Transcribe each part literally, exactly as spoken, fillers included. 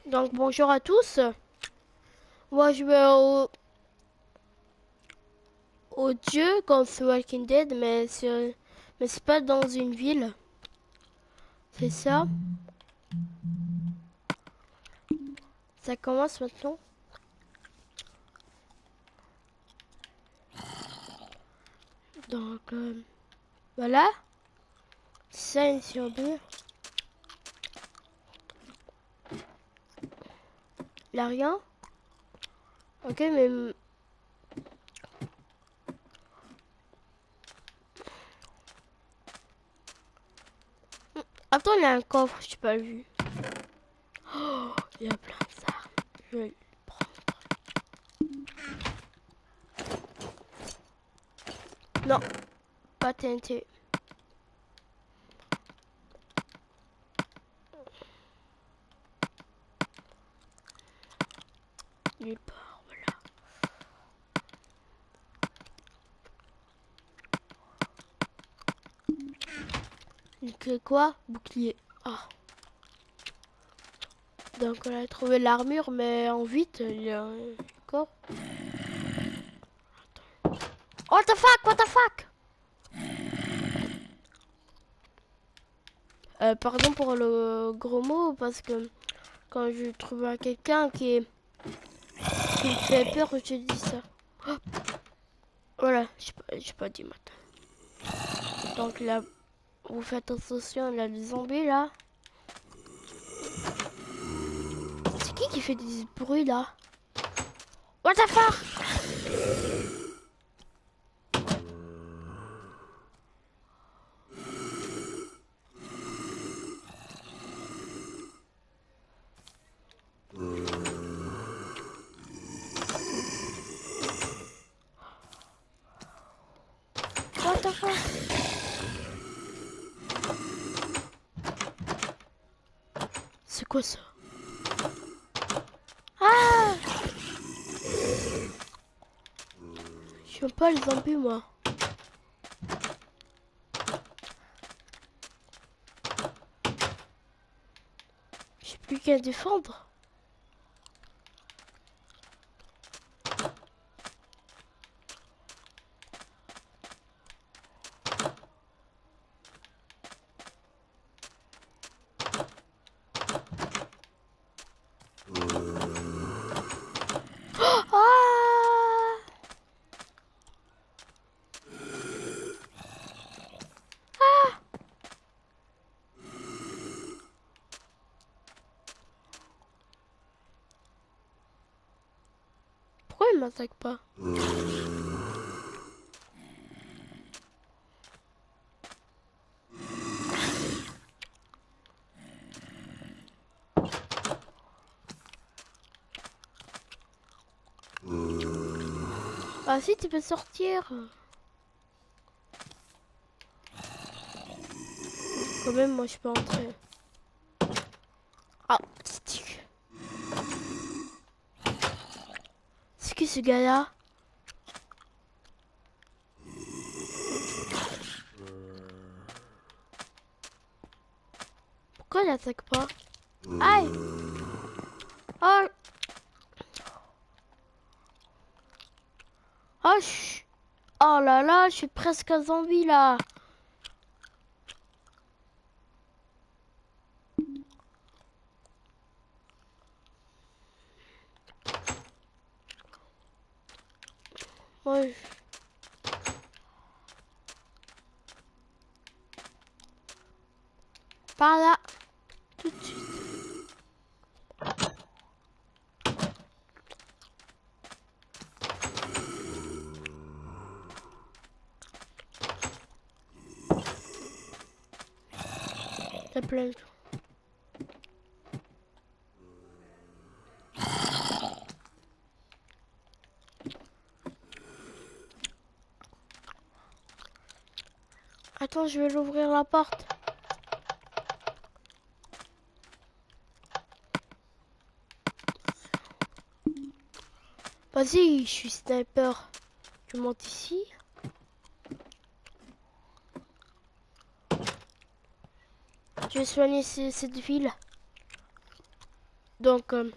Donc bonjour à tous. Moi je vais au, au dieu comme The Walking Dead, mais c'est mais c'est pas dans une ville. C'est ça. Ça commence maintenant. Donc euh, voilà. Ça une sur deux. Là rien. Ok mais attends il y a un coffre, je pas vu. Oh, il y a plein d'armes. Je vais le prendre. Non, pas T N T. Nulle part, voilà. Donc quoi? Bouclier. Ah. Donc on a trouvé l'armure, mais en vite, il y a un corps. What the fuck? What the fuck? Euh, pardon pour le gros mot, parce que quand je trouve quelqu'un qui, est, qui me fait peur, je dis ça. Oh, voilà, j'ai pas, j'ai pas dit maintenant. Donc là, vous faites attention, il y a des zombies là. C'est qui qui fait des bruits là? What the fuck? What the fuck? C'est quoi ça? Ah! J'aime pas les zombies moi. J'ai plus qu'à défendre. Ah! Pourquoi il m'attaque pas? Ah si, tu peux sortir. Quand même, moi je peux entrer. Ah, stick. C'est qui ce gars-là? Pourquoi il attaque pas? Aïe! Oh! Oh, je... oh là là, je suis presque un zombie là. Ouais. Par là. Tout de suite. T'as plein de... Attends, je vais l'ouvrir la porte. Vas-y, je suis sniper. Je monte ici. Je vais soigner ce- cette ville. Donc, euh,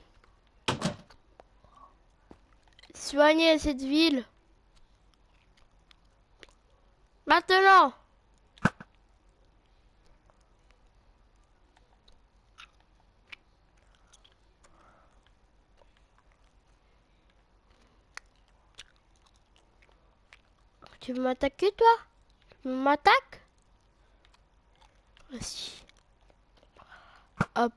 soignez cette ville. Maintenant. Tu veux m'attaquer, toi? Tu m'attaques? Vas-y. Hop.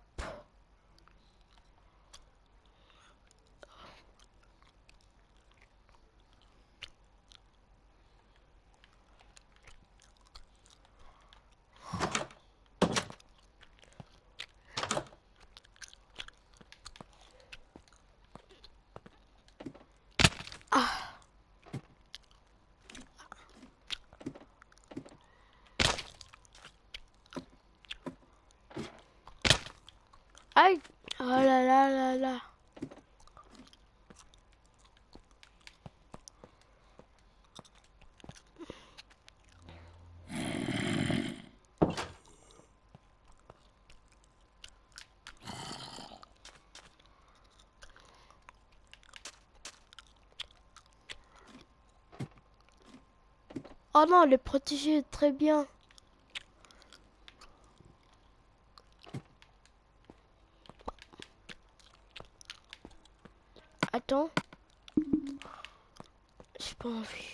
Ah. Aïe. Oh là là là là. Oh non, elle est protégée très bien. Attends. J'ai pas envie.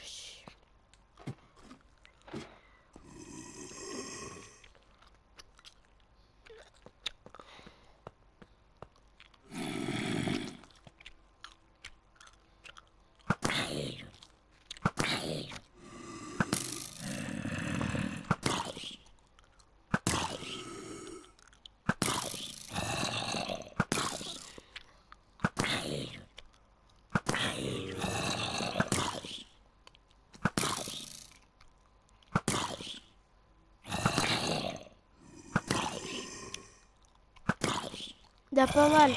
Il y a pas mal.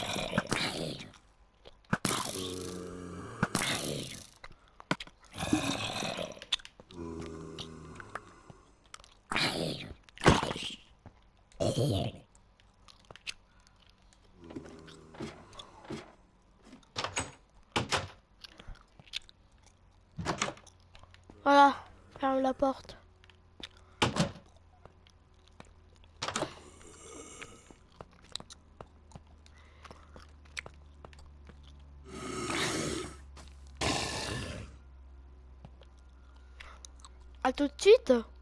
Voilà, ferme la porte. À tout de suite.